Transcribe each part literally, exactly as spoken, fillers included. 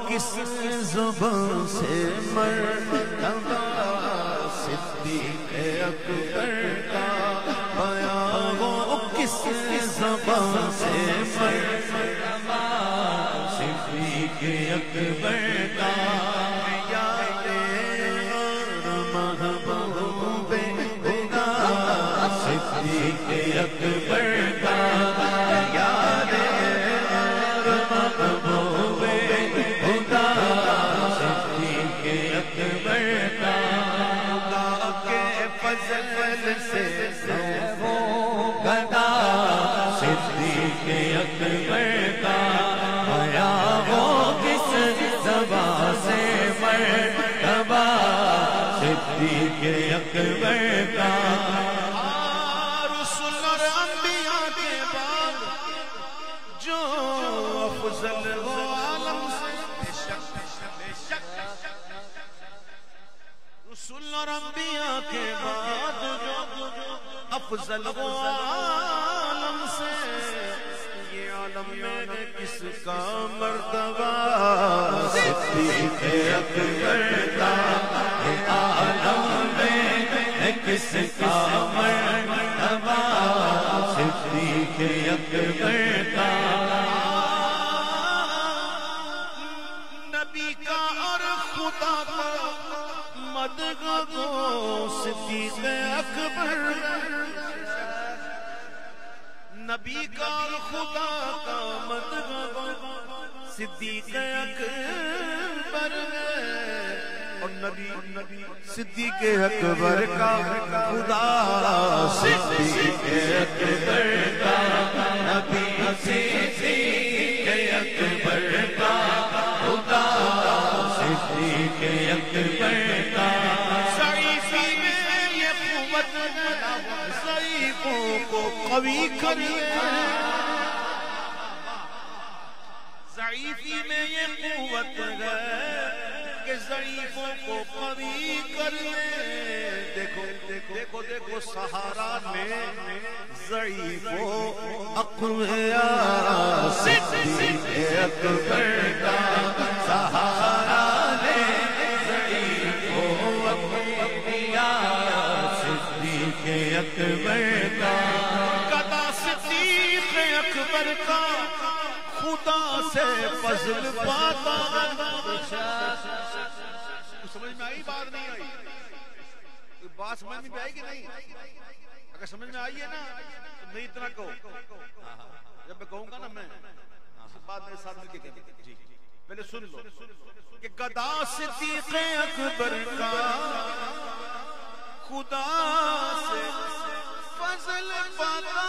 کس زبان سے مرتبہ صدیق اکبر کا بیان ہو کس زبان سے مرتبہ صدیق اکبر کا یاد محبوب خدا صدیق اکبر کا یاد محبوب خدا صدیق اکبر کا خدا کے فضل سے وہ گدا صدیق اکبر کا آیا وہ کس زبان سے مرتبہ صدیق اکبر کا رسول اور انبیاء کے بعد جو افضل ہو عالم سے رسول اور انبیاء کے بعد جو افضل ہو عالم سے یہ عالم میں کس کا مرتبہ صدیق اکبر کا یہ عالم میں کس کا مرتبہ صدیق اکبر کا نبی کا اور خدا کا مدغ گو صدیق اکبر نبی کا اور خدا کا مدغ گو صدیق اکبر اور نبی صدیق اکبر کا خدا صدیق اکبر کا نبی صدیق اکبر کا خدا صدیق اکبر کا ضعیفی میں یہ قوت ضعیفوں کو قوی کرے ضعیفی میں یہ قوت ہے کہ ضعیفوں کو قوی کر لے دیکھو دیکھو دیکھو سہارا میں ضعیفوں اقویاء صدیق اکبر کا سہارا لے ضعیفوں اقویاء صدیق اکبر کا گدا صدیق اکبر کا خدا سے فضل پاتا سمجھ میں آئی بات نہیں آئی بات سمجھ میں آئی کہ نہیں اگر سمجھ میں آئی ہے نا تو نہیں اتنا کہو جب میں کہوں گا نا میں بات میرے ساتھ مل کے کہتے پہلے سن لو کہ گدا صدیق اکبر کا خدا سے فضل پاتا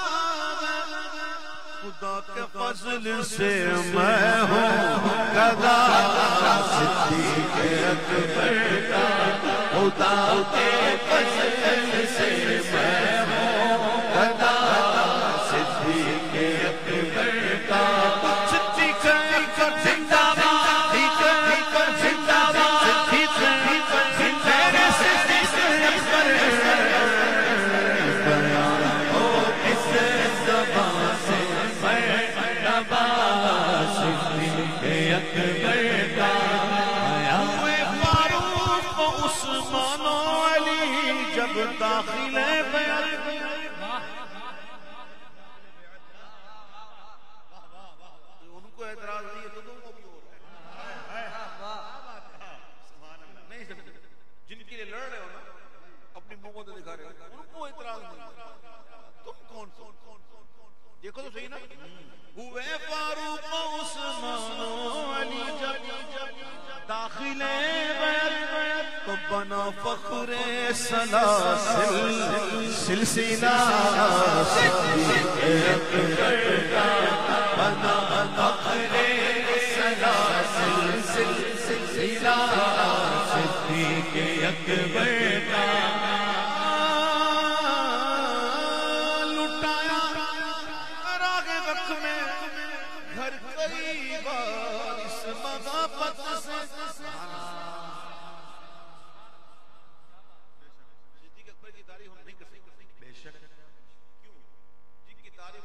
خدا کے فضل سے میں ہوں گدا صدیق اکبر کا خدا کے فضل سے میں ہوں گدا صدیق اکبر کا صدیق اکبر زندہ باد صدیق اکبر زندہ باد صدیق اکبر زندہ عثمان و علی جب داخل بیعت ان کو اعتراض نہیں ہے تو تم کو بھی ہو رہا ہے جن کے لیے لڑ رہے ہو نا اپنی منہ کو دکھا رہے ہو ان کو اعتراض نہیں تم کون کون دیکھو تو صحیح نا ہوئے فاروق و عثمان و علی جب داخل بیعت تو بنا فخر سلاسل سلسلہ صدیق اکبر کا بنا فخر سلاسل سلسلہ صدیق اکبر کا لٹایا راگ وقت میں گھر کئی بار اس مغافت سے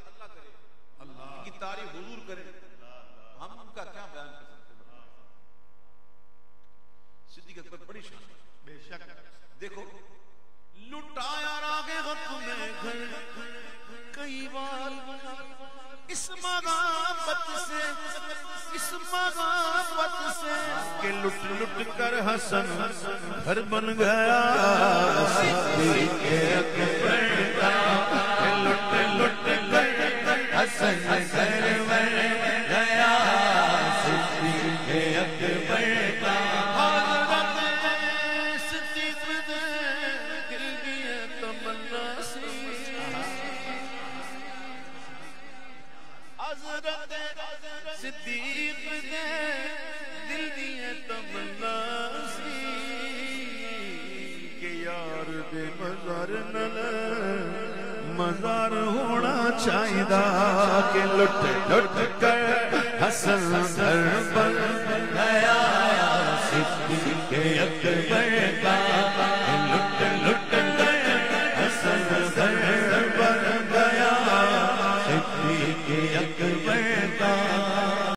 تعریف حضور کرے ہم ان کا کیا بیان کر سکتے ہیں دیکھو لٹایا راگ غم میں گھر کئی بار اس مغابت سے اس مغابت سے کہ لٹ لٹ کر حسن گھر بن گیا صدیق اکبر کا کہ لٹ لٹ کر حسن گھر بن گیا صدیق اکبر کا صدیق دے دل دیئے تمنا سی کہ یار دے مزار نل مزار ہونا چاہیے کہ لٹ لٹ کر حسن گھر بن گیا صدیق اکبر کا